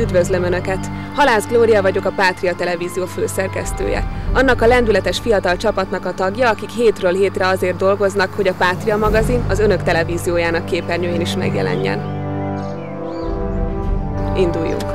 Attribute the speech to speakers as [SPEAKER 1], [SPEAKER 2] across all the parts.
[SPEAKER 1] Üdvözlöm Önöket! Halász Glória vagyok, a Pátria Televízió főszerkesztője. Annak a lendületes fiatal csapatnak a tagja, akik hétről hétre azért dolgoznak, hogy a Pátria magazin az Önök televíziójának képernyőjén is megjelenjen. Induljunk!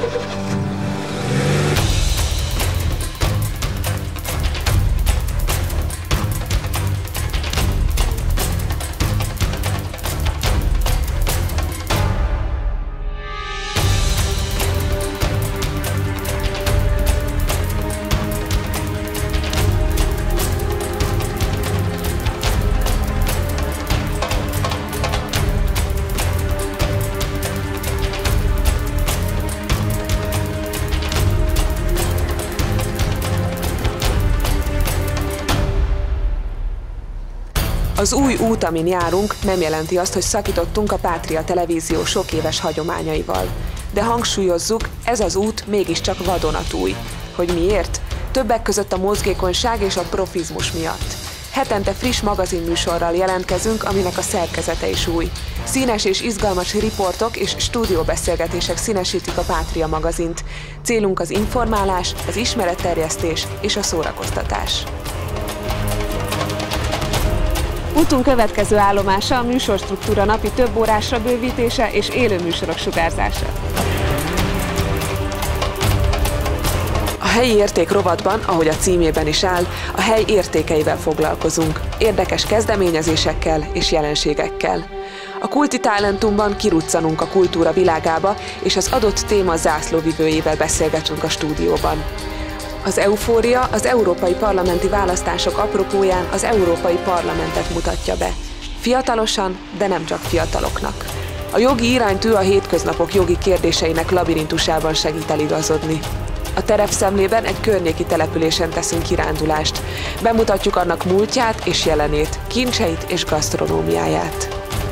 [SPEAKER 1] Az új út, amin járunk, nem jelenti azt, hogy szakítottunk a Pátria Televízió sok éves hagyományaival. De hangsúlyozzuk, ez az út mégiscsak vadonatúj. Hogy miért? Többek között a mozgékonyság és a profizmus miatt. Hetente friss magazinműsorral jelentkezünk, aminek a szerkezete is új. Színes és izgalmas riportok és stúdióbeszélgetések színesítik a Pátria magazint. Célunk az informálás, az ismeretterjesztés és a szórakoztatás. Útunk következő állomása a műsorstruktúra napi több órásra bővítése és élő műsorok sugárzása. A helyi érték rovatban, ahogy a címében is áll, a hely értékeivel foglalkozunk, érdekes kezdeményezésekkel és jelenségekkel. A Kulti Talentumban kiruccanunk a kultúra világába, és az adott téma zászlóvivőjével beszélgetünk a stúdióban. Az eufória az európai parlamenti választások apropóján az Európai Parlamentet mutatja be. Fiatalosan, de nem csak fiataloknak. A jogi iránytű a hétköznapok jogi kérdéseinek labirintusában segít eligazodni. A terepszemlében egy környéki településen teszünk kirándulást. Bemutatjuk annak múltját és jelenét, kincseit és gasztronómiáját.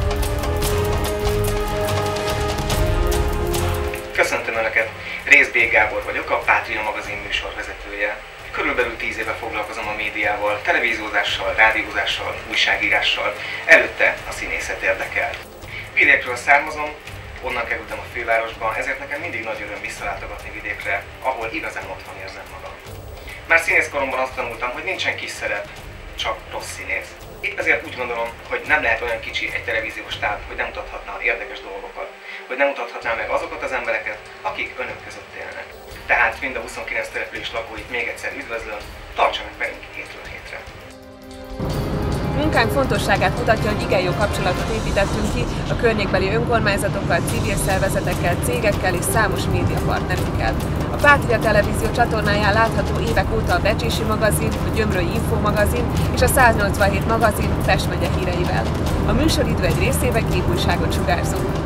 [SPEAKER 2] Köszöntöm Önöket! Rész B. Gábor vagyok, a Pátria magazin műsorvezetője. Körülbelül 10 éve foglalkozom a médiával, televíziózással, rádiózással, újságírással, előtte a színészet érdekelt. Vidékről származom, onnan kerültem a fővárosba, ezért nekem mindig nagy öröm visszalátogatni vidékre, ahol igazán otthon érzem magam. Már színészkoromban azt tanultam, hogy nincsen kis szerep, csak rossz színész. Épp ezért úgy gondolom, hogy nem lehet olyan kicsi egy televíziós táb, hogy nem mutathatná érdekes dolgokat, hogy nem mutathatná meg azokat az embereket, akik Önök között élnek. Tehát mind a 29 település lakóit még egyszer üdvözlöm, tartsanak velünk hétről hétre!
[SPEAKER 1] Munkánk fontosságát mutatja, hogy igen jó kapcsolatot építettünk ki a környékbeli önkormányzatokkal, civil szervezetekkel, cégekkel és számos médiapartnerünkkel. A Pátria Televízió csatornáján látható évek óta a Becsési magazin, a Gyömrői Info magazin és a 187 magazin Pest megye híreivel. A műsoridő egy részében képújságot sugárzunk.